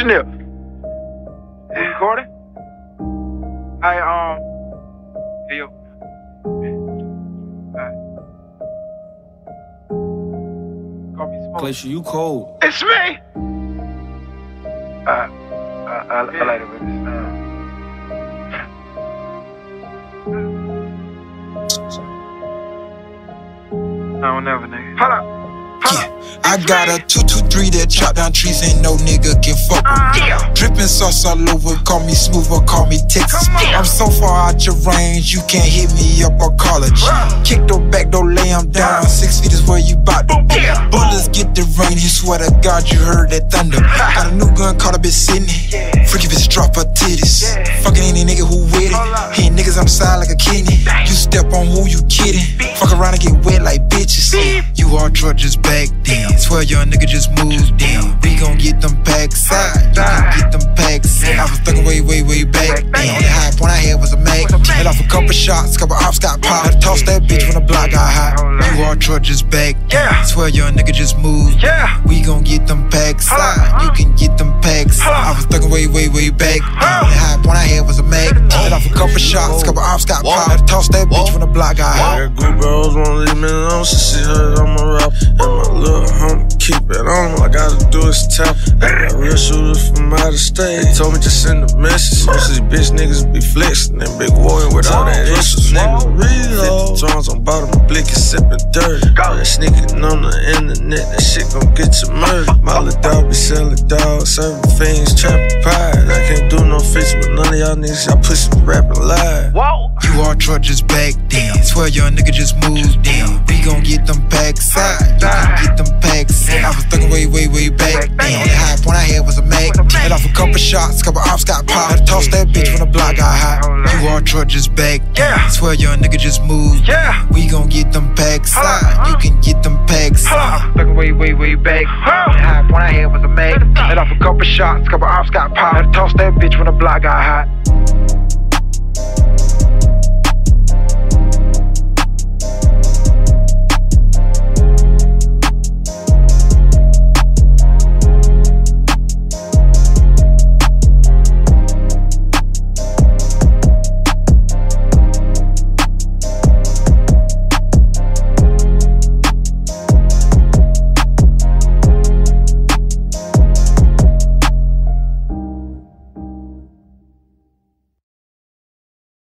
Chanel. You recording? Hey, yo. Alright. Call me Smoke. Glacier, you cold. It's me! I like it with this. I don't never, nigga. Hold up. Yeah, I got a 223 that chop down trees, ain't no nigga can fuck with me. Drippin' sauce all over, call me smooth or call me Texas. I'm so far out your range, you can't hit me up or college. Kick the back, don't lay him down, 6 feet is where you bout to be. Bullets get the rain, you swear to God you heard that thunder. Got a new gun called up in Sydney, freaky bitch drop her titties. Fucking any nigga who with it, hitting niggas on the side like a kidney. You step on who you kidding, fuck around and get wet like bitches. You all trudges back then, swear young nigga just moved in. We gon' get them packs out, you can get them packs in. I was thuggin' way back then. Only high point I had was a Mac. Let off a couple shots, couple ops got popped. Had to toss that bitch when the block got hot. You all trudges back then, swear young nigga just moved in. We gon' get them packs out, you can get them packs in. I was thuggin' way back then. Only high point I had was a Mac. Let off a couple shots, couple ops got popped. Had to toss that bitch when the block got hot. That group of hoes wanna leave me alone, so she heard I'm a rap. And my little homie keep it on, all I gotta do is tap. I got real shooters from out of state, they told me to send a message. Most of these bitch niggas be flexing, and big warrior with all that issues. Nigga reload, 50 joints on bottom of blicky, sipping dirty. All that sneaking on the internet, that shit gon' get you murdered. My little dog be selling dogs, serving fiends, trapping pies. I can't do no feature with none of y'all niggas, y'all pussy rapping live. You all trudges back then, swear young nigga just moved in. We gon' get them packs out, you can get them packs in. I was thuggin' way back then. Only high point I had was a Mac. Let off a couple shots, couple ops got popped. Had to toss that bitch when the block got hot. You all trudges back then, swear young nigga just moved in. We gon' get them packs out, you can get them packs in. I was thuggin' way back then. Only high point I had was a Mac. Let off a couple shots, couple ops got popped. Had to toss that bitch when the block got hot.